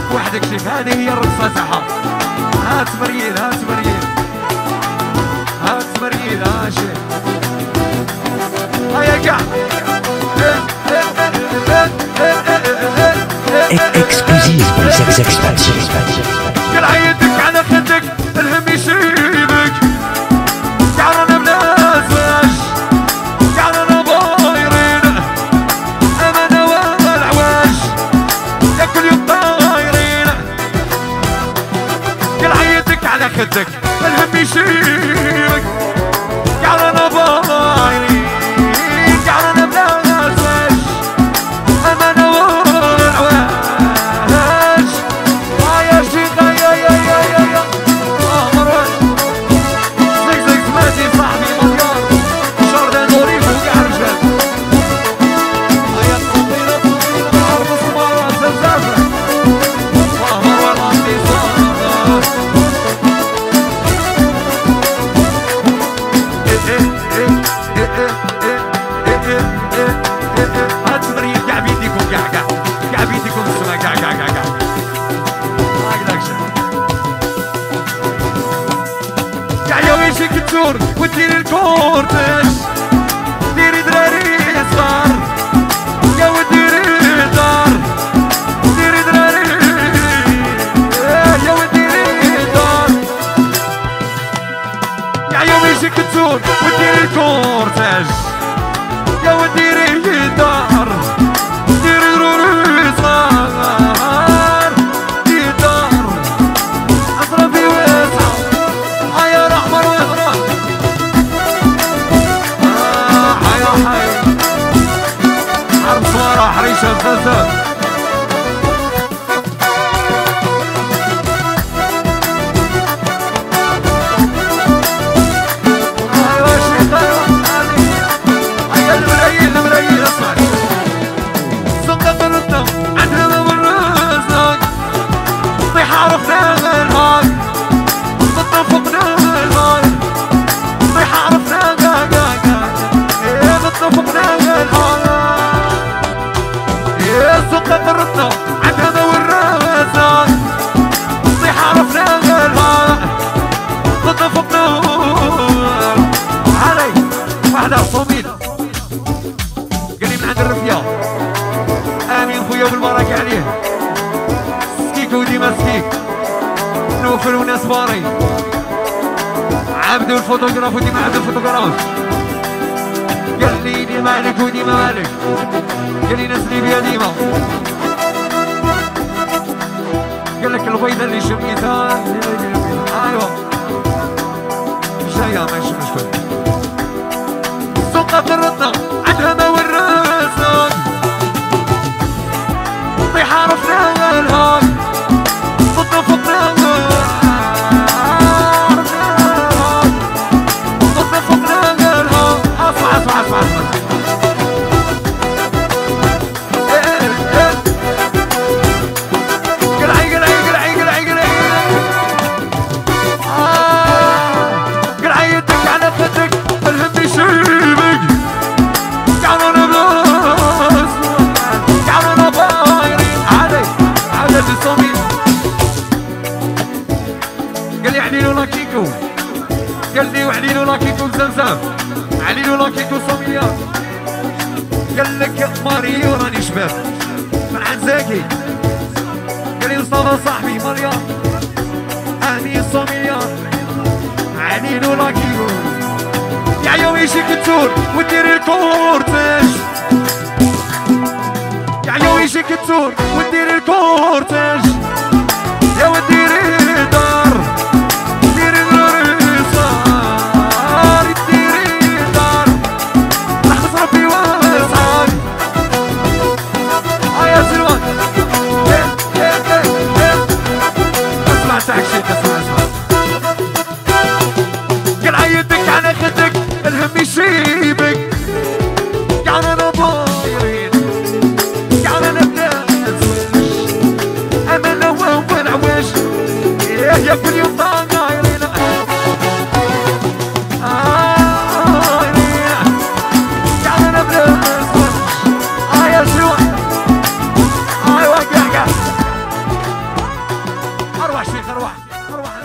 وحدك شوف هذه هي الرقصة تاعها. هات مريل هات مريل هات مريل شوف هيا كاع اكسكلوزيف بليز اكسبانسيون. قل عيدك على خدك الهم يسيبك كاع رانا بناساش كاع رانا بايرين امانة والعواش يا كل يوم طايرين. قل عيدك على خدك الهم يسيبك كاع رانا بايرين كاع رانا بناساش امانة والعواش. يا شيخ يا مروان زيك زيك سمعتي صاحبي مليار جوردان ظريف وكاع رجال. هيا طويلة طويلة عرض صبارة زلزافة مروان انتصار. هاد مريم كاع بيديكم كاع بيديكم السما كاع يويشك تزور وديري الكورتاج ديري دراري صغار يا وديري دار ديري دراري يا وديري دار. يا يويشك تزور وديري الكورتاج يا وديري دار ديري دراري صغار ديري دار اطرافي واسعة. هيا رحمة وإغراء هيا حرب صوارة حريشة الزلزال. هيا شيخ هيا المرايل اسمع صدق الردة عندنا والرزق طيح عرفنا الهاك اتفقنا الهاك طيح عرفنا اتفقنا الهاك صدق الردة عندنا والرزق طيح عرفنا الهاك اتفقنا. علي واحدة صوميل قال لي من عند الرفيا امين خويا بالبركة عليه سكيك وديما سكيك نوفل وناس باري عبدو الفوتوغراف وديما عبدو الفوتوغراف. قال لي ديما عليك وديما مالك قال لي ناس ليبيا ديما قال لك البيضة اللي شميتها ايوا جاية ماشي مشكل. سوق الردة عندها ما والرزق طيح عرفنا الهاك اتفقنا قال لي وعليلو لاكيكو زمزم عليلو لاكيكو صوميليار. قال لك ماريو راني شباب من عند زاكي قال لي مصطفى صاحبي مريم اني صوميليار عليلو لاكيكو. يا يويشك تزور وديري الكورتاج يا يويشك تزور وديري الكورتاج يا وديري دار ديري دراري صار ديري دار لحظة ربي واسعة. يا سلوان اسمع تحكي اسمع قل عيدك على خدك الهم يشيبك قاعد انا بايرين قاعد انا بناس امانة والعواش الشيخ ارواح ارواح